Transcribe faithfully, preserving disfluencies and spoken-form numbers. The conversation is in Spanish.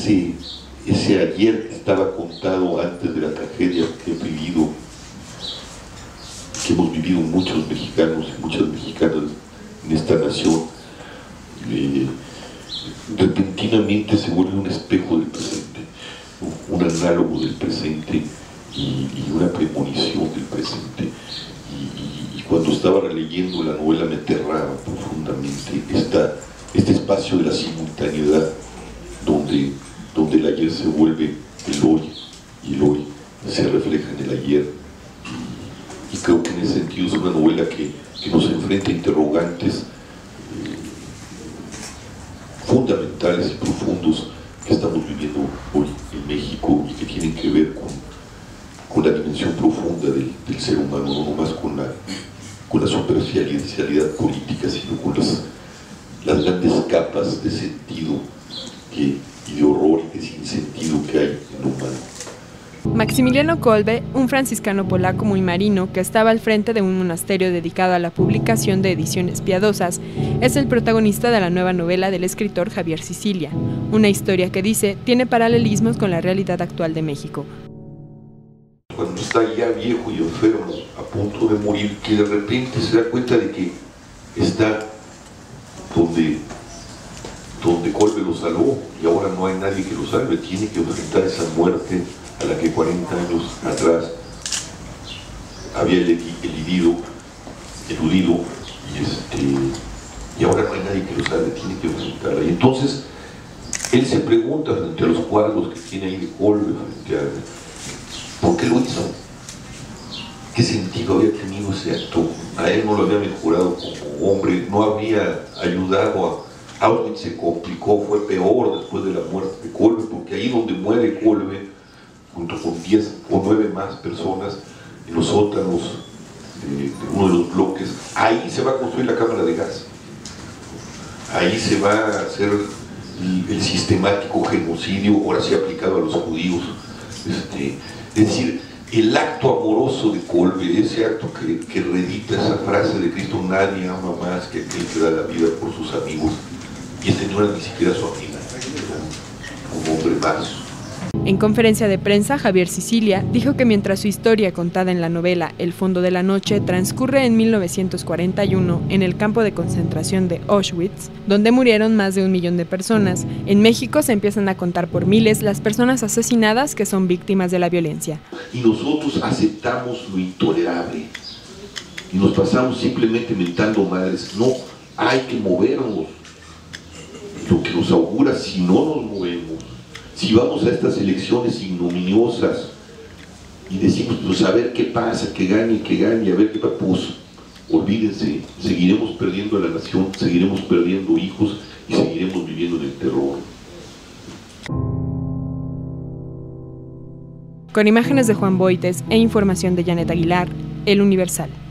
ese, ese ayer que estaba contado antes de la tragedia que he vivido, que hemos vivido muchos mexicanos y muchas mexicanas en esta nación, eh, repentinamente se vuelve un espejo del presente, un análogo del presente y, y una premonición del presente. Y, y, y cuando estaba releyendo la novela me aterraba profundamente esta, este espacio de la simultaneidad donde, donde el ayer se vuelve el hoy y el hoy se refleja en el ayer. Y, y creo que en ese sentido es una novela que, que nos enfrenta a interrogantes eh, fundamentales y profundos que estamos viviendo hoy en México y que tienen que ver con, con la dimensión profunda del, del ser humano, no nomás con la, con la superficialidad política, sino con las, las grandes capas de sentido que, y de horror y de sinsentido que hay en lo humano. Maximiliano Kolbe, un franciscano polaco muy marino que estaba al frente de un monasterio dedicado a la publicación de ediciones piadosas, es el protagonista de la nueva novela del escritor Javier Sicilia, una historia que dice tiene paralelismos con la realidad actual de México. Cuando está ya viejo y enfermo, a punto de morir, que de repente se da cuenta de que está donde, donde Kolbe lo salvó y ahora no hay nadie que lo salve, tiene que enfrentar esa muerte a la que cuarenta años atrás había elidido, eludido, y, este, y ahora no hay nadie que lo salve, tiene que enfrentarla. Y entonces él se pregunta frente a los cuadros que tiene ahí de Kolbe, frente a ¿por qué lo hizo? ¿Qué sentido había tenido ese acto? A él no lo había mejorado como hombre, no había ayudado a Auschwitz, se complicó, fue peor después de la muerte de Kolbe, porque ahí donde muere Kolbe, junto con diez o nueve más personas, en los sótanos de, de uno de los bloques, ahí se va a construir la cámara de gas. Ahí se va a hacer el, el sistemático genocidio, ahora sí aplicado a los judíos. Este, es decir, el acto amoroso de Kolbe, ese acto que, que reedita esa frase de Cristo, nadie ama más que aquel que da la vida por sus amigos, y este no era ni siquiera su amiga, como hombre más. En conferencia de prensa, Javier Sicilia dijo que mientras su historia contada en la novela El fondo de la noche transcurre en mil novecientos cuarenta y uno en el campo de concentración de Auschwitz, donde murieron más de un millón de personas, en México se empiezan a contar por miles las personas asesinadas que son víctimas de la violencia. Y nosotros aceptamos lo intolerable y nos pasamos simplemente mentando madres. No, hay que movernos. Lo que nos augura si no nos movemos. Si vamos a estas elecciones ignominiosas y decimos, pues a ver qué pasa, que gane, que gane, a ver qué pasa, pues olvídense, seguiremos perdiendo a la nación, seguiremos perdiendo hijos y seguiremos viviendo en el terror. Con imágenes de Juan Boites e información de Janet Aguilar, El Universal.